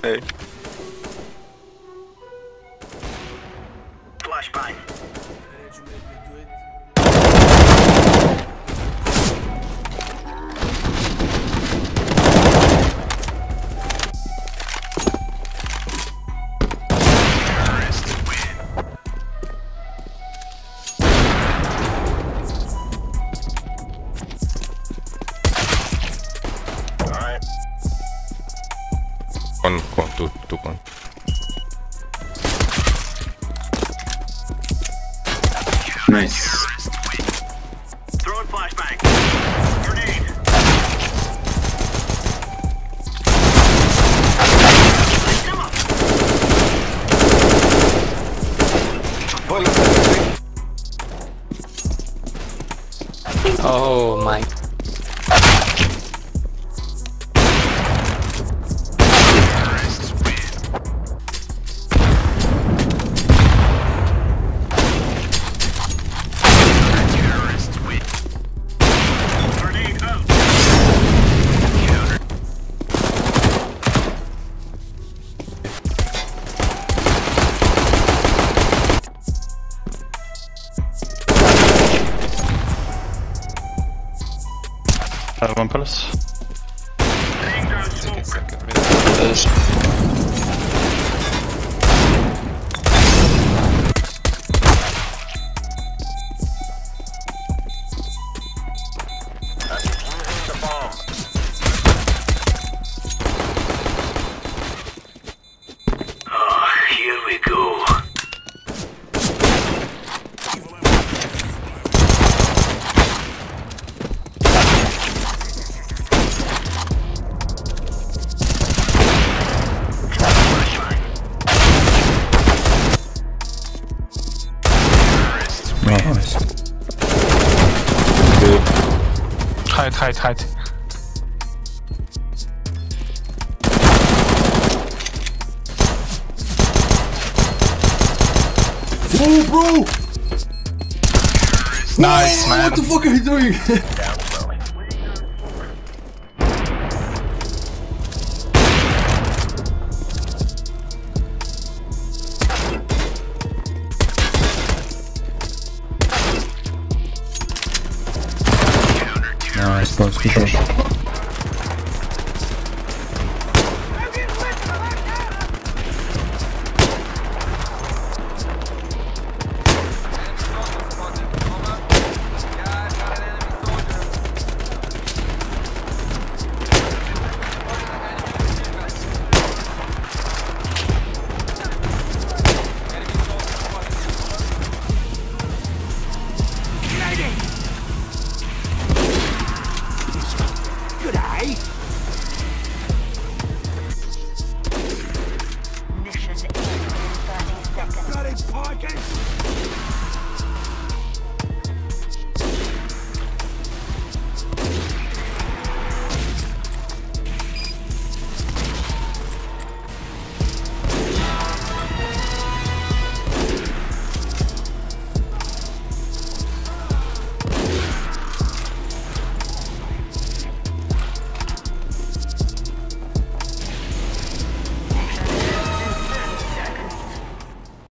Hey. Flashbang. Con tu con. Nice. Throwing flashbang. Grenade. Oh my. Grenade out. One palace. Laying down smoke. That's defusing the bomb. Oh, here we go. Nice. Hide. Oh, bro! Nice, Whoa, man. What the fuck are you doing? Down slowly. Nice, close.